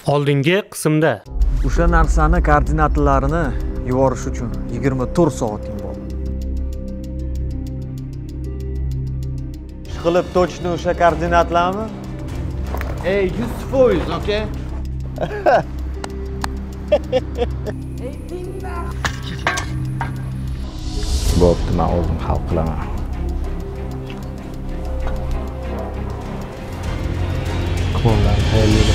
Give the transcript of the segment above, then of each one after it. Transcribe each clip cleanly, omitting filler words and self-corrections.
Oldingi qismda o'sha narsani koordinatalarini yuborish uchun 24 soating bor. Ishqilib точно o'sha koordinatlarmi? 100%, okay? Bo'pti, men o'zim hal qilaman. Klonlar tayyorlaydi.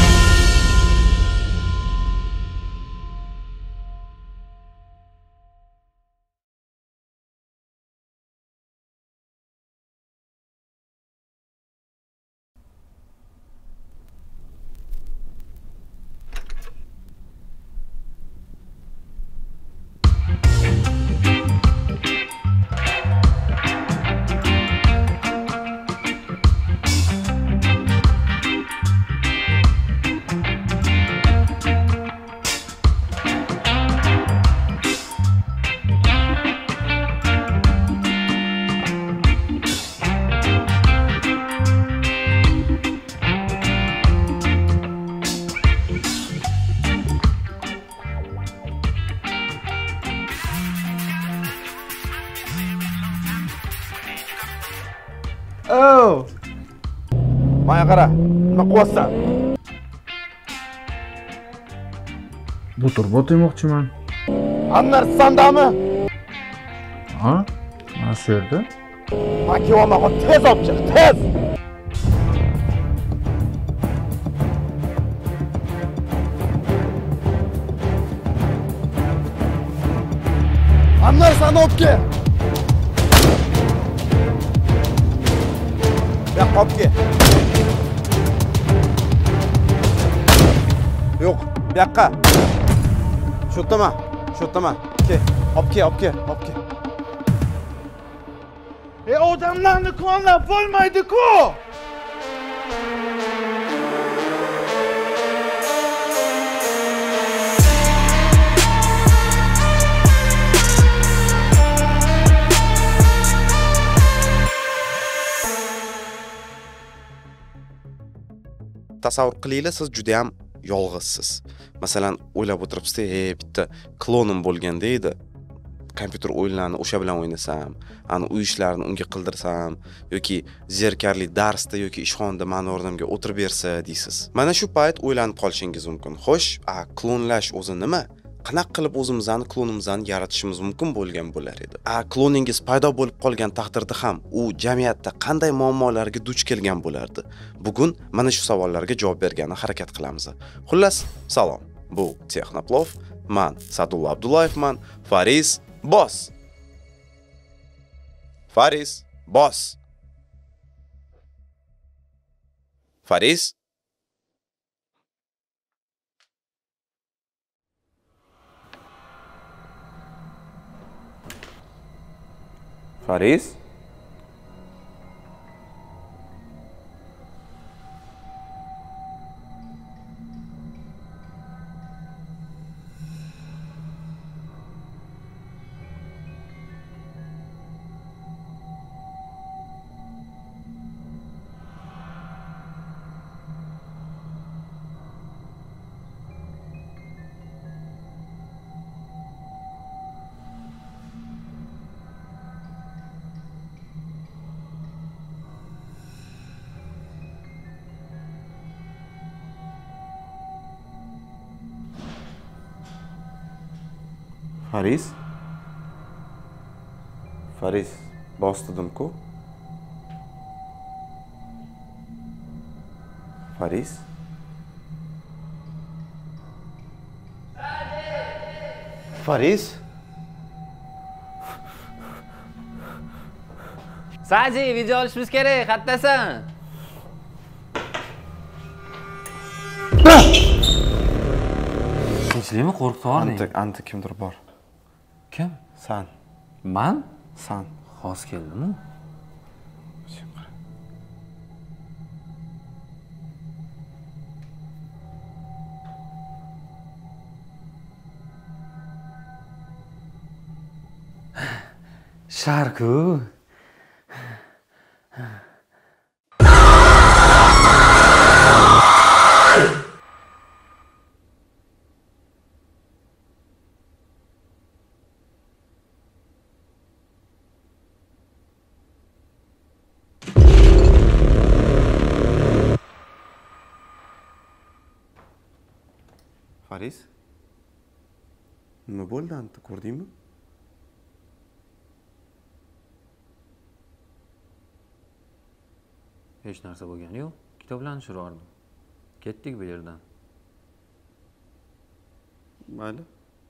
Oh! Maya qara, nima qilyapsan? Buterbrod yemoqchiman. Annar sandami? Ha? Nasıl yerda? Makiyoma tez olib chiq, tez! Annar sani olib kel. Yo'q, olib kel. Yo'q, bu yoqqa. Shu yoqdama. Kel, olib kel. Odamlarni klonlab bo'lmaydi-ku. Tasavvur qilinglar, siz juda ham yolg'izsiz. Masalan, o'ylab o'tiribsiz, bitta klonim bo'lganda edi. Kompyuter o'yinlarini o'sha bilan o'ynasam, ani uy ishlarini unga qildirsam yoki zerkarli darsda yoki ishxonada meni o'rnimga o'tirib bersa deysiz. Mana shu payt o'ylanib qolishingiz mumkin. Xo'sh, klonlash o'zi nima? Qanaqa qilib o'zimizni klonimizni yaratishimiz mumkin bo'lgan bo'lar edi? Kloningiz paydo bo'lib qolgan taqdirda ham u jamiyatda qanday muammolarga duch kelgan bo'lardi? Bugun mana shu savollarga javob bergani harakat qilamiz. Xullas, salom. Bu Texnoplov, men Sadulla Abdullayevman, Fariz Boss. Fariz Boss. Fariz Fariz Fariz boss dedim-ku. Fariz Saji, video olishimiz kerak, xattasan. Tinchlikmi, qo'rqib Anta kimdir bor. Kim? San. Men? San. Xos keldimi? Sharku. Fariz? Nima bo'ldi anta, ko'rdingmi? Hech narsa bo'lgani yo'q. Kitoblanishirardim. Ketdik bu yerdan. Mayli.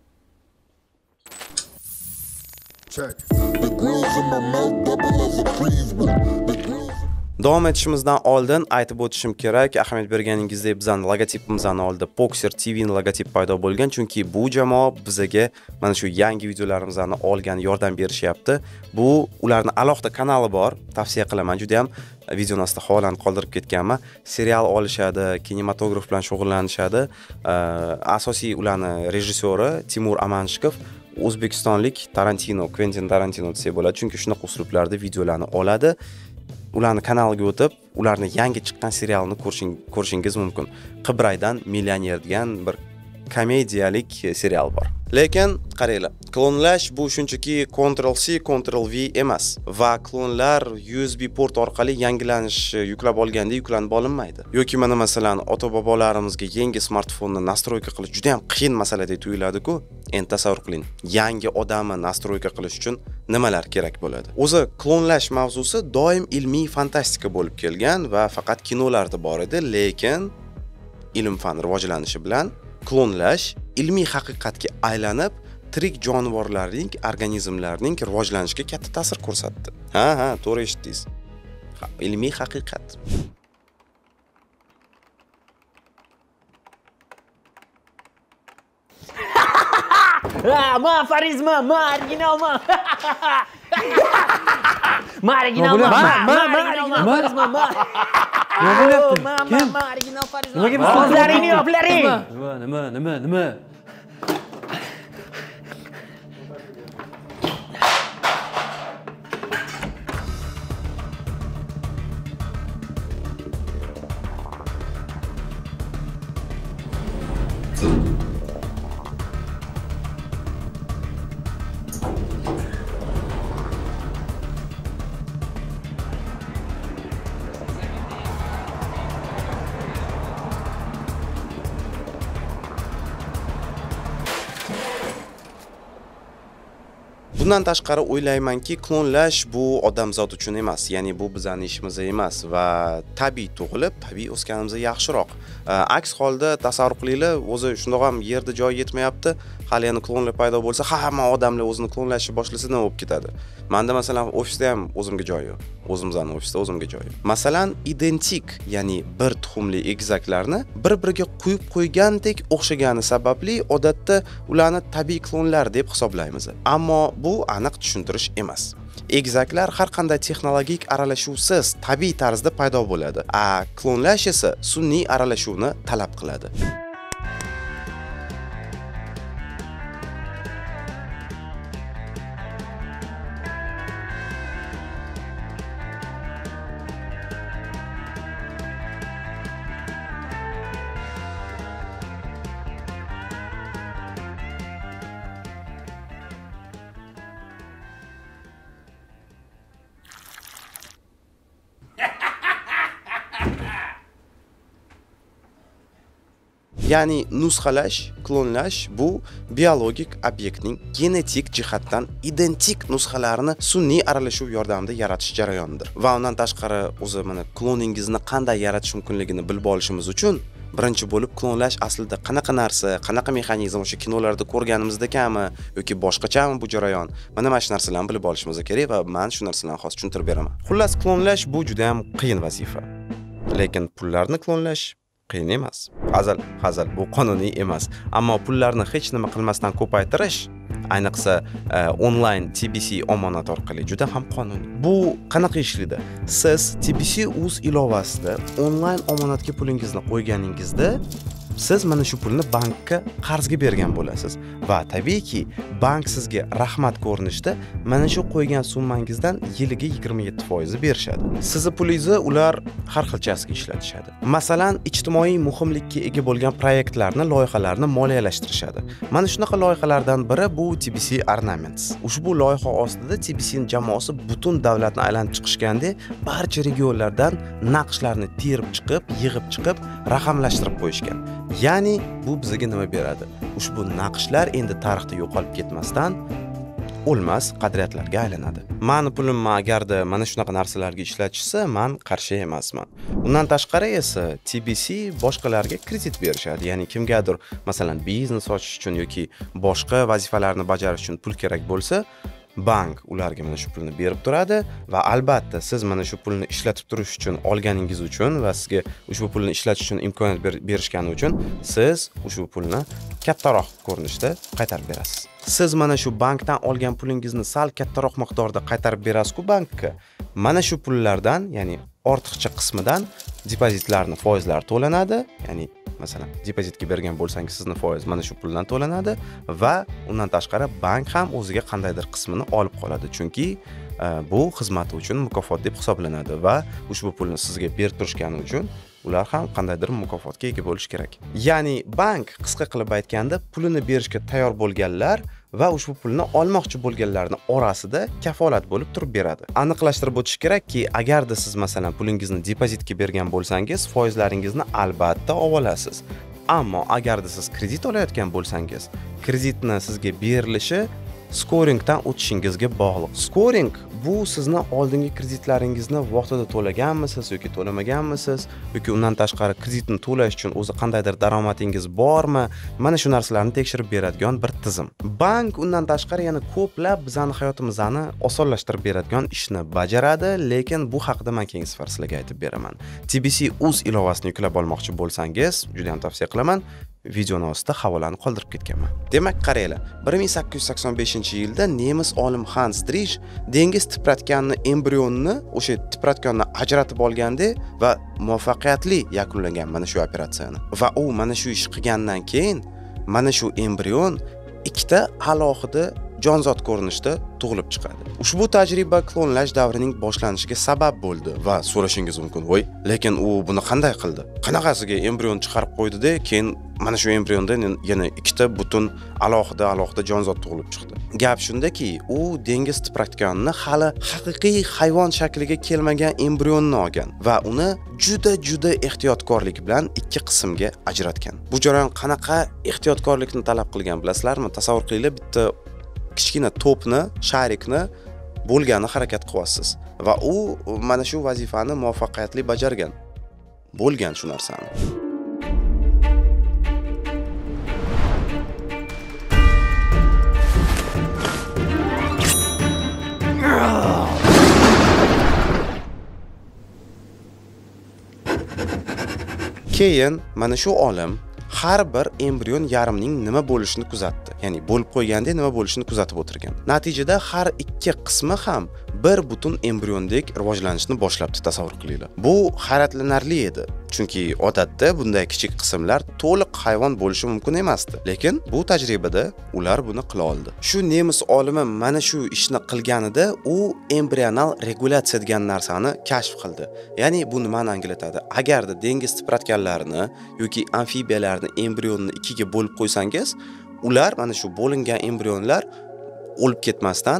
Davom etishimizdan oldin aytib o'tishim kerak, ahamiyat berganingizdek bizning logotipimizning oldida Poxer TV ning logotipi paydo bo'lgan, chunki bu jamoa bizga mana shu yangi videolarimizni olgan yordam berishyapti. Bu ularning alohida kanali bor, tavsiya qilaman. Juda ham videoni ostida havolanib qoldirib ketganman. Serial olishadi, kinematograf bilan shug'ullanishadi. Asosiy ularning rejissyori Timur Amanshikov o'zbekistonlik Quentin Tarantino desa bo'ladi, chunki shunaqa uslublarda videolarni oladi. Ularning kanaliga o'tib, ularning yangi chiqqan serialini ko'rishingiz mumkin. Qibraydan millioner degan bir komediyalik serial bor. Lekin qaranglar, klonlash bu shunchaki Ctrl+C, Ctrl+V emas va klonlar USB port orqali yangilanish yuklab olganda yuklanib olinmaydi. Yoki mana masalan, ota-bobolarimizga yangi smartfonni nastroyka qilish juda ham qiyin masaladek tuyuladi-ku. Endi tasavvur qiling, yangi odamni nastroyka qilish uchun nimalar kerak bo'ladi? O'zi klonlash mavzusi doim ilmiy fantastika bo'lib kelgan va faqat kinolarda bor edi, lekin ilm-fan rivojlanishi bilan klonlash ilmiy haqiqatga aylanib, tirik jonivorlarning, organizmlarning rivojlanishiga katta ta'sir ko'rsatdi. Ha, to'g'ri eshitdingiz. Ilmiy haqiqat. Ma Fariz ma original ma. Ma original ma. Fariz ma. Nima bo'lyapti? Ma original Fariz ma. Nimaga So'zlaringni yo'qlaring. Nima? Bundan tashqari o'ylaymanki, klonlash bu odamzod uchun emas, ya'ni bu bizning ishimiz emas va tabiiy tug'ilib, tabiiy o'sganimizga yaxshiroq. Aks holda tasavvur qilinglar, o'zi shundoq ham yerda joy yetmayapti, hali yana klonlar paydo bo'lsa, hamma odamlar o'zini klonlashni boshlasa nima bo'lib ketadi? Menda masalan ofisda ham o'zimga joy yo'q. O'zimizning ofisda o'zimga joy yo'q. Masalan, identik, ya'ni bir tuxumli egizaklarni bir-biriga quyib qo'ygandek o'xshagani sababli odatda ularni tabiiy klonlar deb hisoblaymiz. Ammo bu aniq tushuntirish emas. Egizaklar har qanday texnologik aralashuvsiz tabiiy tarzda paydo bo'ladi. Klonlash esa sun'iy aralashuvni talab qiladi. Ya'ni nusxalash, klonlash bu biologik obyektning genetik jihatdan identik nusxalarini sun'iy aralashuv yordamida yaratish jarayonidir. Va undan tashqari o'zi mana kloningizni qanday yaratish mumkinligini bilib olishimiz uchun birinchi bo'lib klonlash aslida qanaqa narsa, qanaqa mexanizm, o'sha kinolarda ko'rganimizdekami yoki boshqachami bu jarayon? Mana shu narsalarni bilib olishimiz kerak va men shu narsalarni hozir tushuntirib beraman. Xullas, klonlash bu juda ham qiyin vazifa. Lekin pullarni klonlash qiyin emas. Hazal bu qonuniy emas. Ammo pullarni hech nima qilmasdan ko'paytirish, ayniqsa onlayn TBC omonat orqali juda ham qonuniy. Bu qanaqa ishlaydi? Siz TBC.uz ilovasida onlayn omonatga pulingizni qo'yganingizda siz mana shu pulni bankka qarzga bergan bo'lasiz va tabiiyki bank sizga rahmat ko'rinishda mana shu qo'ygan summangizdan yiliga 27% berishadi. Sizni pulingizni ular har xilchasiga ishlatishadi. Masalan, ijtimoiy muhimlikka ega bo'lgan proyektlarni, loyihalarni moliyalashtirishadi. Mana shunaqa loyihalardan biri bu TBC Ornaments. Ushbu loyiha ostida TBC jamoasi butun davlatni aylanib chiqishganda barcha regionlardan naqshlarni terib chiqib, yig'ib chiqib, raqamlashtirib qo'yishgan. Ya'ni bu bizga nima beradi? Ushbu naqshlar endi tarixda yo'qolib ketmasdan o'lmas qadriyatlarga aylanadi. Meni pulimni agarda mana shunaqa narsalarga ishlatishsa, men qarshi emasman. Undan tashqari esa TBC boshqalarga kredit berishadi. Ya'ni kimgadir, masalan, biznes ochish uchun yoki boshqa vazifalarni bajarish uchun pul kerak bo'lsa, bank ularga mana shu pulni berib turadi va albatta siz mana shu pulni ishlatib turish uchun olganingiz uchun va sizga ushbu pulni ishlatish uchun imkoniyat berishgani uchun siz ushbu pulni kattaroq ko'rinishda qaytarib berasiz. Siz mana shu bankdan olgan pulingizni sal kattaroq miqdorda qaytarib berasiz-ku bankka. Mana shu pullardan, ya'ni ortiqcha qismidan depozitlarni foizlari to'lanadi, ya'ni masalan, depozitga bergan bo'lsangiz sizni foiz mana shu puldan to'lanadi va undan tashqari bank ham o'ziga qandaydir qismini olib qoladi, chunki bu xizmati uchun mukofot deb hisoblanadi va ushbu pulni sizga berib turishgani uchun ular ham qandaydir mukofotga ega bo'lish kerak. Ya'ni bank qisqa qilib aytganda pulini berishga tayyor bo'lganlar va ushbu pulni olmoqchi bo'lganlarning orasida kafolat bo'lib turib beradi. Aniqlashtirib o'tish kerakki, agarda siz masalan pulingizni depozitga bergan bo'lsangiz, foizlaringizni albatta olasiz. Ammo agarda siz kredit olayotgan bo'lsangiz, kreditni sizga berilishi scoringdan o'tishingizga bog'liq. Scoring bu sizni oldingi kreditlaringizni vaqtida to'laganmisiz yoki to'lamaganmisiz yoki undan tashqari kreditni to'lash uchun o'zi qandaydir daromadingiz bormi? Mana shu narsalarni tekshirib beradigan bir tizim. Bank undan tashqari yana ko'plab bizning hayotimizni osonlashtirib beradigan ishni bajaradi, lekin bu haqida men keyingi safar sizlarga aytib beraman. TBC Uz ilovasini yuklab olmoqchi bo'lsangiz, juda ham tavsiya qilaman. Videoni ostida havolani qoldirib ketganman. Demak, qaranglar, 1885-yilda nemis olim Hans Driesch dengiz tipratganini embrionni, o'sha tipratganni ajratib olganda va muvaffaqiyatli yakunlagan mana shu operatsiyani. Va u mana shu ish qilgandan keyin mana shu embrion ikkita alohida jonzot ko'rinishda tug'ilib chiqadi. Ushbu tajriba klonlash davrining boshlanishiga sabab bo'ldi va so'rashingiz mumkin, "Voy, lekin u buni qanday qildi? Qanaqasiga embrion chiqarib qo'ydi-da, keyin mana shu embriondan yana ikkita butun alohida jonzot tug'ilib chiqdi?" Gap shundaki, u dengiz tipratganini hali haqiqiy hayvon shakliga kelmagan embrionni olgan va uni juda ehtiyotkorlik bilan ikki qismga ajratgan. Bu jarayon qanaqa ehtiyotkorlikni talab qilgan bilasizlarmi? Tasavvur qilinglar, bitta kichkina to'pni, sharikni bo'lgani harakat qilyapsiz va u mana shu vazifani muvaffaqiyatli bajargan. Bo'lgan shu narsani. Keyin mana shu olim har bir embrion yarimning nima bo'lishini kuzatdi. Ya'ni bo'lib qo'yganda nima bo'lishini kuzatib o'tirgan. Natijada har ikki qismi ham bir butun embriondek rivojlanishni boshlabdi, tasavvur qilinglar. Bu hayratlanarli edi. Chunki odatda bunday kichik qismlar to'liq hayvon bo'lishi mumkin emasdi. Lekin bu tajribada ular buni qila oldi. Shu nemis olimi mana shu ishni qilganida u embrional regulatsiya degan narsani kashf qildi. Ya'ni bu nimani anglatadi? Agarda dengiz tipratganlarini yoki amfibiyalarni embrionni ikkiga bo'lib qo'ysangiz, ular mana shu bo'lingan embrionlar o'lib ketmasdan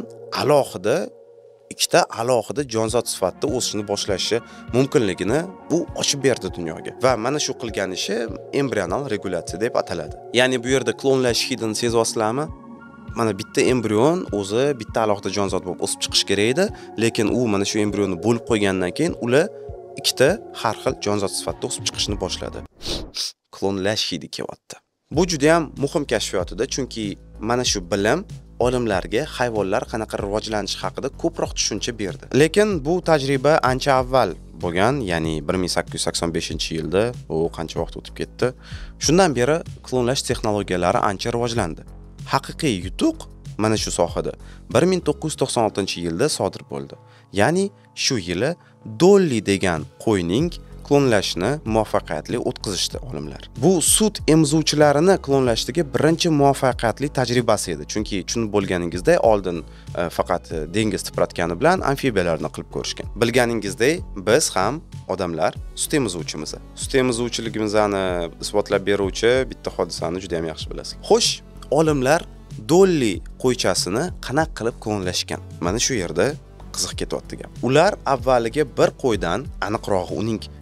ikkita alohida jonzot sifatida o'sishni boshlashi mumkinligini bu ochib berdi dunyoga. Va mana shu qilgan ishi embrional regulatsiya deb ataladi. Ya'ni bu yerda klonlash hidini sezyapsizlarmi? Mana bitta embrion o'zi bitta alohida jonzot bo'lib o'sib chiqish kerak edi, lekin u mana shu embrionni bo'lib qo'ygandan keyin ular ikkita har xil jonzot sifatida o'sib chiqishni boshladi. Klonlash hidi kelyapti. Bu juda ham muhim kashfiyot edi, chunki mana shu bilim olimlarga hayvonlar qanaqa rivojlanishi haqida ko'proq tushuncha berdi. Lekin bu tajriba ancha avval bo'lgan, ya'ni 1885-yilda, u qancha vaqt o'tib ketdi. Shundan beri klonlash texnologiyalari ancha rivojlandi. Haqiqiy yutuq mana shu sohada 1996-yilda sodir bo'ldi. Ya'ni shu yili Dolly degan qo'yning klonlashni muvaffaqiyatli o'tkazishdi olimlar. Bu sut emizuvchilarini klonlashdagi birinchi muvaffaqiyatli tajribasi edi. Chunki tushunib bo'lganingizday oldin faqat dengiz tipratgani bilan amfibiyalarni qilib ko'rishgan. Bilganingizdek, biz ham odamlar sut emizuvchimiz. Sut emizuvchiligimizni isbotlab beruvchi bitta hodisani juda ham yaxshi bilasiz. Xo'sh, olimlar Dolly qo'ychasini qanaqa qilib klonlashgan? Mana shu yerda qiziq ketyapti gap. Ular avvaliga bir qo'ydan, aniqrog'i uning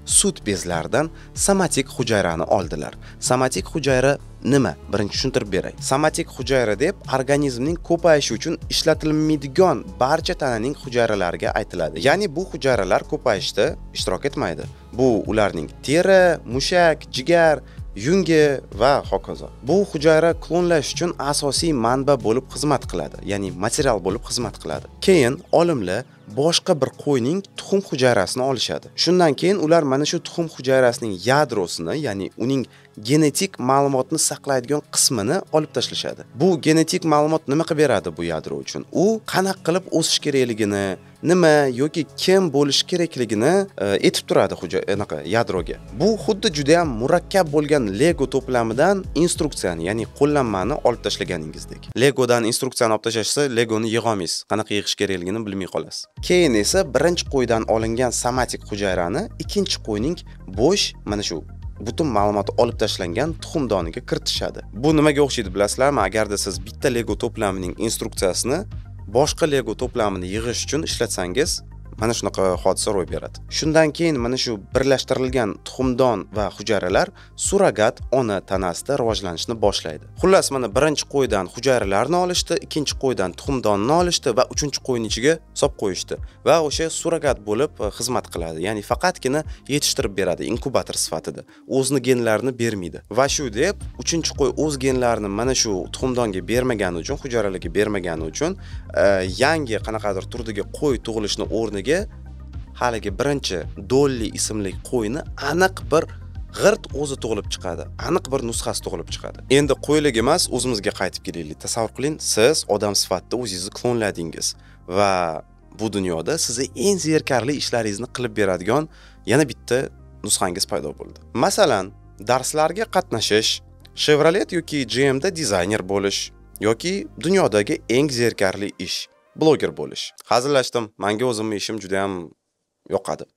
sut bezlaridan somatik hujayrani oldilar. Somatik hujayra nima? Birinchi tushuntirib beray. Somatik hujayra deb organizmning ko'payishi uchun ishlatilmaydigan barcha tananing hujayralariga aytiladi. Ya'ni bu hujayralar ko'payishda ishtirok etmaydi. Bu ularning teri, mushak, jigar, yungi va hokazo. Bu hujayra klonlash uchun asosiy manba bo'lib xizmat qiladi, ya'ni material bo'lib xizmat qiladi. Keyin olimlar boshqa bir qo'yning tuxum hujayrasini olishadi. Shundan keyin ular mana shu tuxum hujayrasining yadrosini, ya'ni uning genetik ma'lumotni saqlaydigan qismini olib tashlashadi. Bu genetik ma'lumot nima qilib beradi bu yadro uchun? U qanaqa qilib o'sish kerakligini, nima yoki kim bo'lish kerakligini aytib turadi yadroga. Bu xuddi juda ham murakkab bo'lgan Lego to'plamidan instruksiyani, ya'ni qo'llanmani olib tashlaganingizdek. Legodan instruksiyani olib tashlashsa, Legoni yig'a olmaysiz. Qanaqa yig'ish kerakligini bilmay qolasiz. Keyin esa birinchi qo'ydan olingan somatik hujayrani ikkinchi qo'yning bo'sh mana shu butun ma'lumoti olib tashlangan tuxumdoniga kiritishadi. Bu nimaga o'xshaydi bilasizlarmi? Agarda siz bitta Lego to'plamining instruksiyasini boshqa Lego to'plamini yig'ish uchun ishlatsangiz, mana shunaqa hodisa ro'y beradi. Shundan keyin mana shu birlashtirilgan tuxumdon va hujayralar surrogat ona tanasida rivojlanishni boshlaydi. Xullas, mana birinchi qo'ydan hujayralarni olishdi, ikkinchi qo'ydan tuxumdonni olishdi va uchinchi qo'yning ichiga solib qo'yishdi va o'sha surrogat bo'lib xizmat qiladi. Ya'ni faqatgina yetishtirib beradi inkubator sifatida. O'zini genlarini bermaydi. Va shu deb uchinchi qo'y o'z genlarini mana shu tuxumdonga bermagani uchun, hujayralarga bermagani uchun yangi qanaqadir turdagi qo'y tug'ilishni o'rniga haligi birinchi Dolly ismli qo'yni aniq bir g'irt o'zi tug'ilib chiqadi. Aniq bir nusxasi tug'ilib chiqadi. Endi qo'ylik emas, o'zimizga qaytib kelaylik. Tasavvur qiling, siz odam sifatida o'zingizni klonladingiz va bu dunyoda sizni eng zerikarli ishlaringizni qilib beradigan yana bitta nusxangiz paydo bo'ldi. Masalan, darslarga qatnashish, Chevrolet yoki GM da dizayner bo'lish yoki dunyodagi eng zerikarli ish bloger bo'lish. Hazillashdim. Menga o'zimning ishim juda ham yoqadi.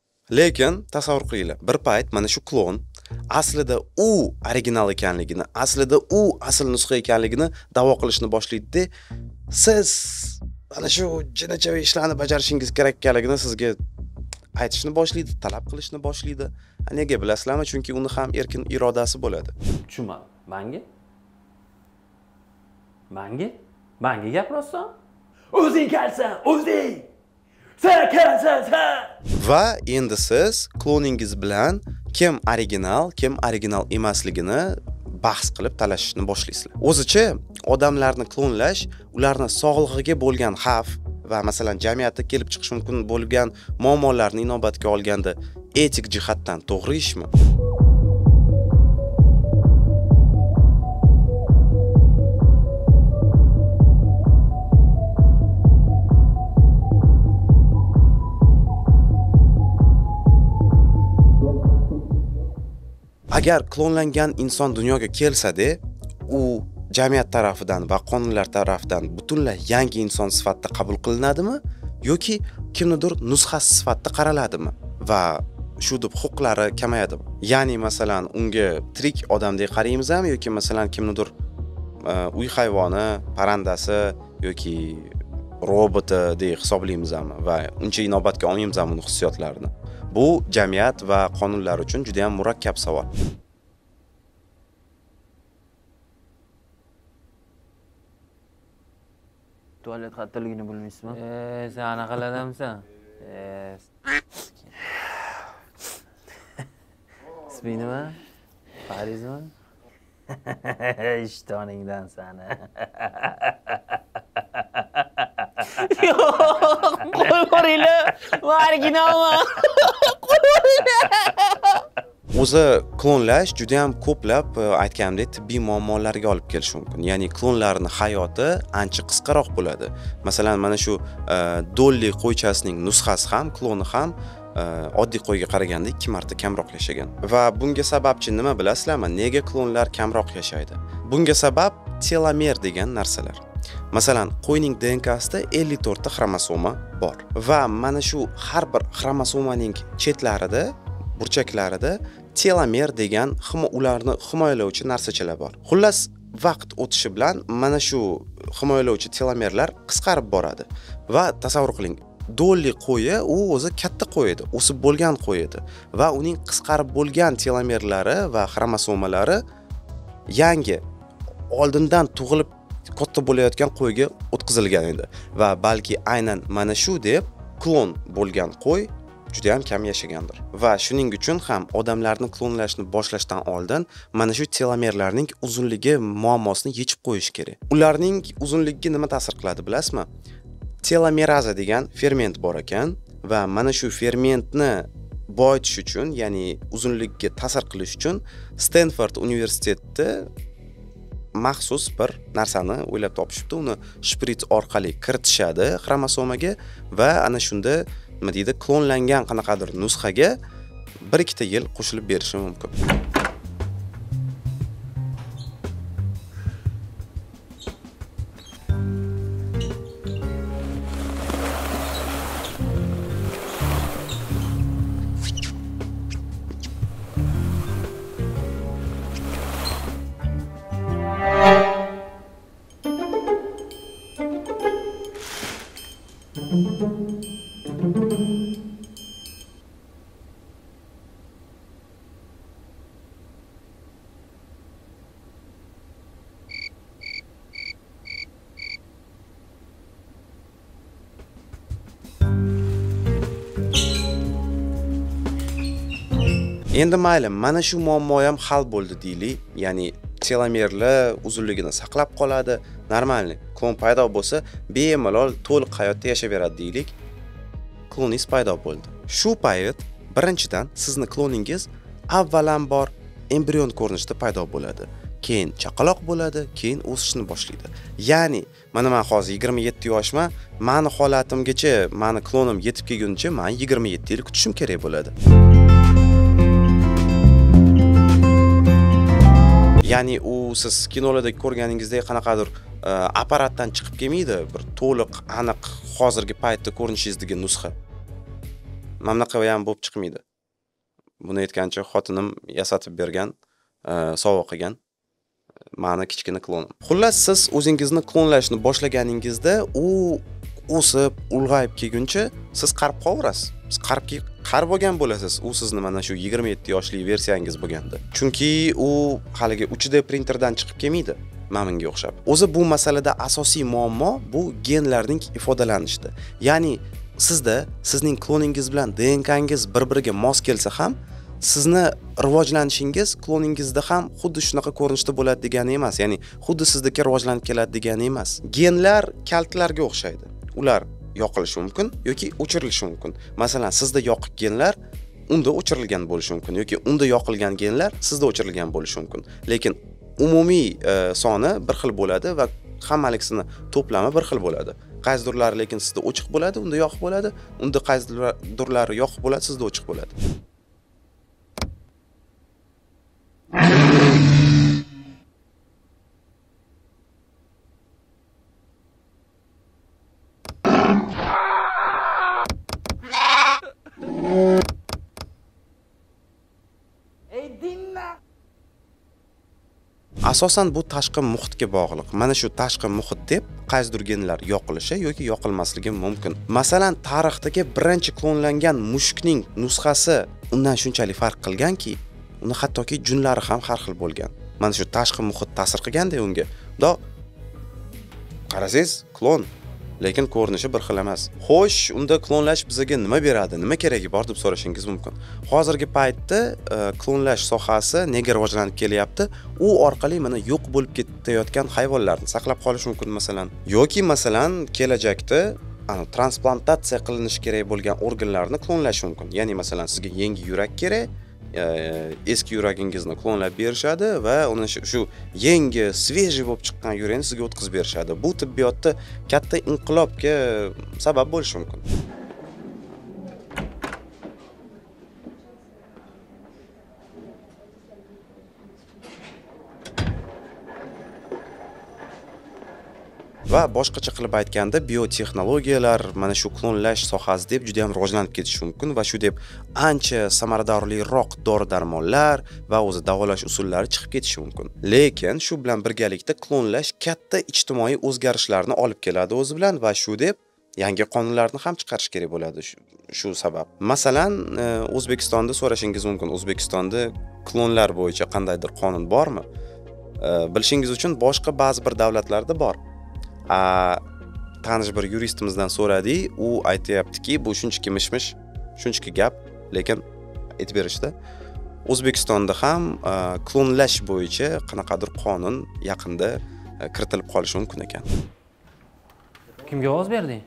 Lekin tasavvur qilinglar, bir payt mana shu klon aslida u original ekanligini, aslida u asl nusxa ekanligini da'vo qilishni boshlaydi-da, siz mana shu jinachaviy ishlarni bajarishingiz kerak ekanligini sizga aytishni boshlaydi, talab qilishni boshlaydi. Nega bilasizlarmi? Chunki uni ham erkin irodasi bo'ladi. Tushunmadim. Manga gapiryapsan? O'zing kelsan, o'zing. Sen kelsan. Va endi siz kloningiz bilan kim original emasligini bahs qilib talashishni boshlaysizlar. O'zicha odamlarni klonlash ularni sog'lig'iga bo'lgan xavf va masalan jamiyatda kelib chiqish mumkin bo'lgan muammolarni inobatga olganda etik jihatdan to'g'ri ishmi? Agar klonlangan inson dunyoga kelsa-da, u jamiyat tarafidan va qonunlar tarafidan butunlay yangi inson sifatida qabul qilinadimi yoki kimnidir nusxasi sifatida qaraladimi va shu deb huquqlari kamayadimi? Ya'ni masalan unga tirik odamdek qaraymizmi yoki masalan kimnidir uy hayvoni, parrandasi yoki roboti deb hisoblaymizmi va uncha inobatga olmaymizmi uning hissiyotlarini? Bu jamiyat va qonunlar uchun juda ham murakkab savol. Tualet xattiligini bilmaysizmi? Sen anaqalar odamsan. Isming nima? Farizmi? Ishtoningdan sani. Qo'y ko'ringlar. Originalman. O'zi klonlash juda ham ko'plab aytganimdek tibbiy muammolarga olib kelishi mumkin. Ya'ni klonlarning hayoti ancha qisqaroq bo'ladi. Masalan, mana shu Dolly qo'ychasining nusxasi ham, kloni ham oddiy qo'yga qaraganda 2 marta kamroq yashagan. Va bunga sababchi nima bilasizlarmi? Nega klonlar kamroq yashaydi? Bunga sabab telomer degan narsalar. Masalan, qo'yning DNKsida 54 ta xromosoma bor va mana shu har bir xromosomaning chetlarida, burchaklarida telomer degan ularni himoyalovchi narsachalar bor. Xullas, vaqt o'tishi bilan mana shu himoyalovchi telomerlar qisqarib boradi va tasavvur qiling, dolli qo'yi u o'zi katta qo'y edi, o'sib bo'lgan qo'y edi va uning qisqarib bo'lgan telomerlari va xromosomalari yangi oldindan tug'ilib katta bo'layotgan qo'yga o'tkazilgan edi va balki aynan mana shu deb klon bo'lgan qo'y juda ham kam yashagandir. Va shuning uchun ham odamlarni klonlashni boshlashdan oldin mana shu telomerlarning uzunligi muammosini yechib qo'yish kerak. Ularning uzunligiga nima ta'sir qiladi bilasizmi? Telomeraza degan ferment bor ekan va mana shu fermentni boyitish uchun, ya'ni uzunlikka ta'sir qilish uchun Stanford universitetida maxsus bir narsani o'ylab topishibdi. Uni shprits orqali kiritishadi xromosomaga va ana shunda nima deydi, klonlangan qanaqadir nusxaga 1-2 yil qo'shilib berishi mumkin. Endi mayli, mana shu muammo ham hal bo'ldi deylik. Ya'ni telomerlar uzunligini saqlab qoladi. Normalniy klon paydo bo'lsa, bemalol to'liq hayotda yashayveradi deylik. Kloningiz paydo bo'ldi. Shu payt birinchidan sizni kloningiz avvalambor embrion ko'rinishida paydo bo'ladi. Keyin chaqaloq bo'ladi, keyin o'sishni boshlaydi. Ya'ni mana men hozir 27 yoshman, meni holatimgacha, meni klonim yetib kelguncha men 27 yil kutishim kerak bo'ladi. Ya'ni u siz kinolarda ko'rganingizdek qanaqadir apparatdan chiqib kelmaydi, bir to'liq, aniq hozirgi paytda ko'rinishingizdagi nusxa. Mana bunaqa ham bo'lib chiqmaydi. Buni aytgancha xotinim yasatib bergan, sovg'a qilgan meni kichkina klonim. Xullas, siz o'zingizni klonlashni boshlaganingizda u o'sib, ulg'ayib kelguncha siz qarib qolaverasiz. Siz qarib bo'lgan bo'lasiz. U sizni mana shu 27 yoshli versiyangiz bo'lganda. Chunki u haligi 3D printerdan chiqib kelmaydi. Menga o'xshab. O'zi bu masalada asosiy muammo bu genlarning ifodalanishida. Ya'ni sizda sizning kloningiz bilan DNKngiz bir-biriga mos kelsa ham, sizni rivojlanishingiz kloningizda ham xuddi shunaqa ko'rinishda bo'ladi degani emas. Ya'ni xuddi sizdagi rivojlanib keladi degani emas. Genlar kaltlarga o'xshaydi. Ular yoqilishi mumkin yoki o'chirilishi mumkin. Masalan, sizda yoqiq genlar unda o'chirilgan bo'lishi mumkin yoki unda yoqilgan genlar sizda o'chirilgan bo'lishi mumkin. Lekin umumiy soni bir xil bo'ladi va hammalikisini to'plami bir xil bo'ladi. Qaysidirlari lekin sizda o'chiq bo'ladi, unda yoqiq bo'ladi, unda qaysidirlari yoqiq bo'ladi, sizda o'chiq bo'ladi. Asosan bu tashqi muhitga bog'liq. Mana shu tashqi muhit deb qaysidir genlar yoqilishi yoki yoqilmasligi mumkin. Masalan, tarixdagi birinchi klonlangan mushukning nusxasi undan shunchalik farq qilganki, uni hattoki junlari ham har xil bo'lgan. Mana shu tashqi muhit ta'sir qilganda unga. Qarasangiz, klon, lekin ko'rinishi bir xil emas. Xo'sh, unda klonlash bizga nima beradi, nima keragi bor deb so'rashingiz mumkin. Hozirgi paytda klonlash sohasi nega rivojlanib kelyapti? U orqali mana yo'q bo'lib ketayotgan hayvonlarni saqlab qolish mumkin masalan. Yoki masalan, kelajakda transplantatsiya qilinishi kerak bo'lgan organlarni klonlash mumkin. Ya'ni masalan, sizga yangi yurak kerak, eski yuragingizni klonlab berishadi va uni shu yangi, svejiy bo'lib chiqqan yuragini sizga o'tkazib berishadi. Bu tibbiyotda katta inqilobga sabab bo'lishi mumkin. Va boshqacha qilib aytganda, biotexnologiyalar mana shu klonlash sohasi deb juda ham rivojlanib ketishi mumkin va shu deb ancha samaradorliroq dori-darmonlar va o'zi davolash usullari chiqib ketishi mumkin. Lekin shu bilan birgalikda klonlash katta ijtimoiy o'zgarishlarni olib keladi o'zi bilan va shu deb yangi qonunlarni ham chiqarish kerak bo'ladi shu sabab. Masalan, O'zbekistonda so'rashingiz mumkin, O'zbekistonda klonlar bo'yicha qandaydir qonun bormi? Bilishingiz uchun boshqa ba'zi bir davlatlarda bor. Tanish bir yuristimizdan so'radik, u aytayaptiki, bu shunchaki mish-mish, shunchaki gap, lekin aytib berishdi. O'zbekistonda ham klonlash bo'yicha qanaqadir qonun yaqinda kiritilib qolishi mumkin ekan. Kimga ovoz berding?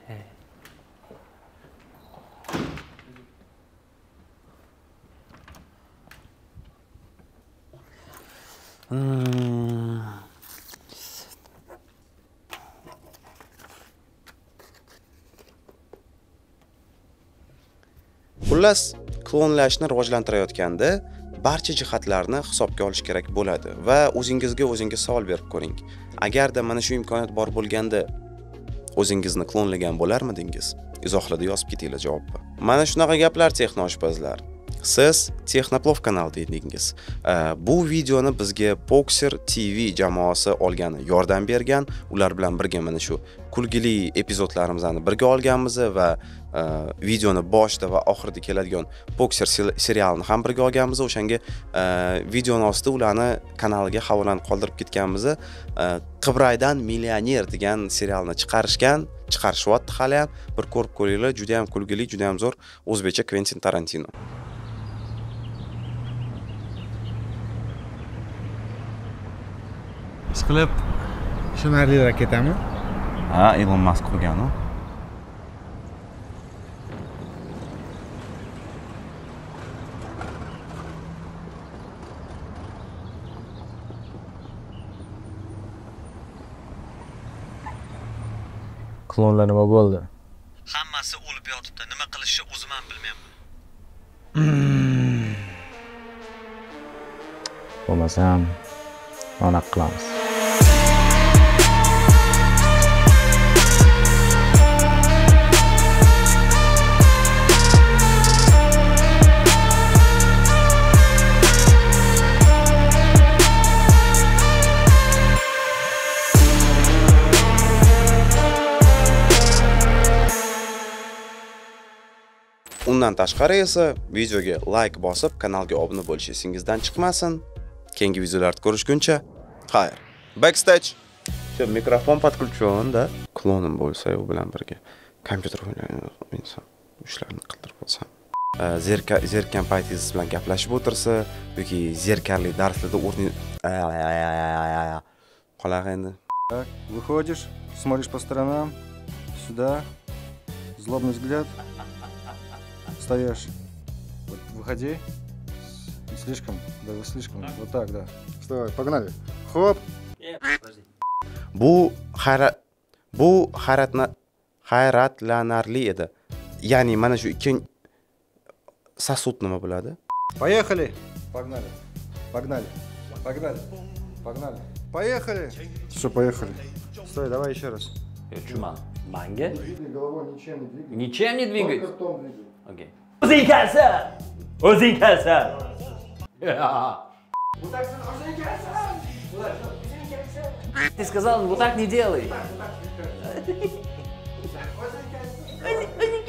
Xullas, klonlashni rivojlantirayotganda barcha jihatlarni hisobga olish kerak bo'ladi va o'zingizga savol berib ko'ring. Agarda mana shu imkoniyat bor bo'lganda o'zingizni klonlagan bo'larmidingiz? Izohlarda yozib ketinglar javobni. Mana shunaqa gaplar texnoshpazlar. Siz Texnoplov kanalida edingiz. Bu videoni bizga Boxer TV jamoasi olgani, yordam bergan. Ular bilan birga mana shu kulgili epizodlarimizni birga olganmiz va videoni boshida va oxirida keladigan Boxer serialini ham birga olganmiz. O'shanga videoning ostida ularni kanaliga havolani qoldirib ketganmiz. Qibraydan millioner degan serialni chiqarishyapti hali ham. Bir ko'rib ko'ringlar, juda ham kulgili, juda ham zo'r o'zbekcha Quentin Tarantino. Ishqilib, ishonarli raketami? Ha, Elon Musk qurgan-ku. Klonlar nima bo'ldi? Hammasi o'lib yotibdi. Nima qilishni o'zim ham bilmayapman. Bo'lmasam, onaqa qilamiz. Undan tashqari esa videoga like bosib, kanalga obuna bo'lish esingizdan chiqmasin. Keyingi videolarda ko'rishguncha, xayr. Backstage. Shu mikrofon podключён-da. Klonim bo'lsa, u bilan birga kompyuter o'ynasam, ishlarni qildirib olsam. Zerikkan paytingiz bilan gaplashib o'tirsa yoki zerikarli darslarda qolaq endi. Так, выходишь, смотришь по сторонам, сюда, злобный взгляд, встаешь. Вот выходи, не слишком, да вы слишком, вот так, да. Вставай, погнали. Хоп. Bu hayratlanarli edi. Ya'ni mana shu ikkinchi sasut nima bo'ladi? Поехали. Погнали. Погнали. Погнали. Погнали. Поехали. Все, поехали. Стой, давай еще раз. Tushunmadim. Manga? Головой ничем не двигай. Ничем не двигать? Только ртом двигай. Окей. O'zing kelsan. O'zing kelsan. Ты сказал, вот так не делай.